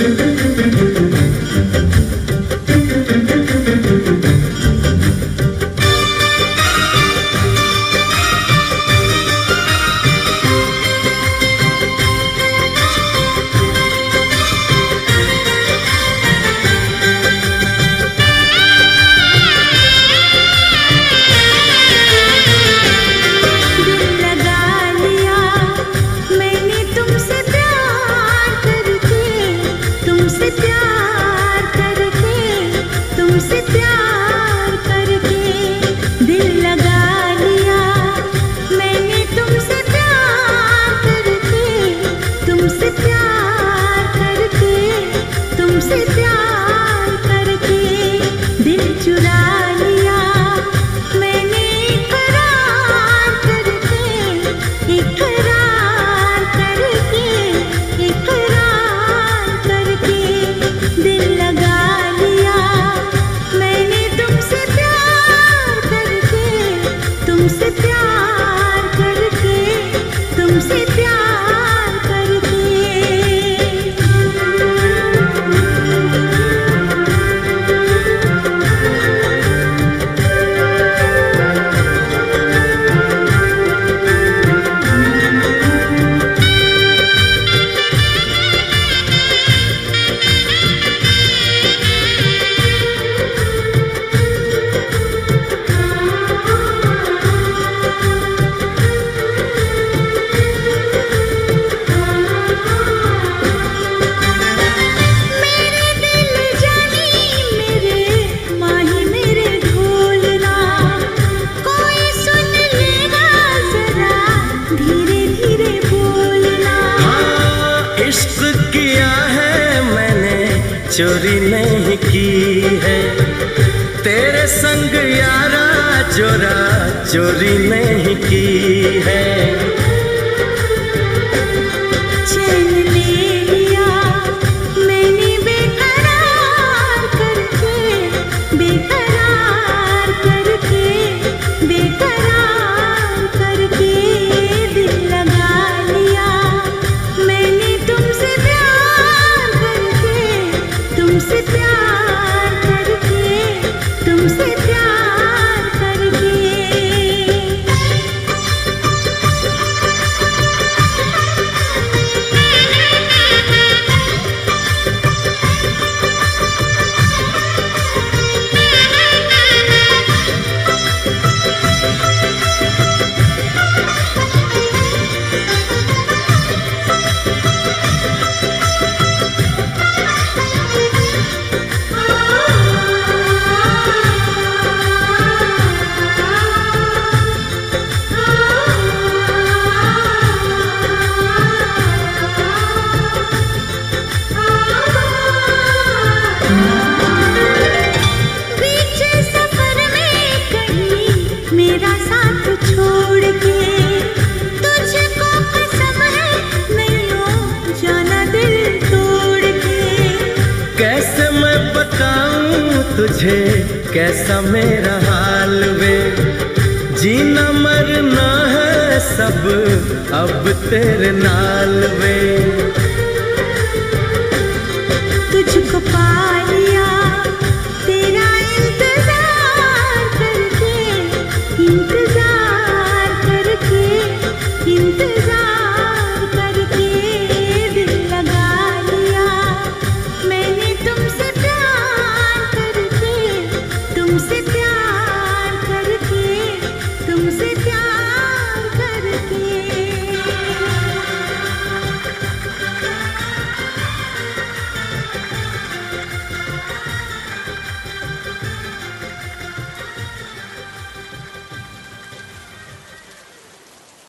चोरी नहीं की है तेरे संग यारा, जोरा चोरी नहीं की है। चैन ले लिया मैंने बेकरार करके, बेकरार करके, बेकरार करके दिल लगा लिया मैंने तुमसे प्यार करके, तुमसे प्यार करके, तुमसे प्यार करके। मेरा साथ छोड़ के तुझको कसम है नहीं हो जाना दिल तोड़ के। कैसे मैं बताऊं तुझे कैसा मेरा हाल वे, जीना मरना है सब अब तेरे नाल वे।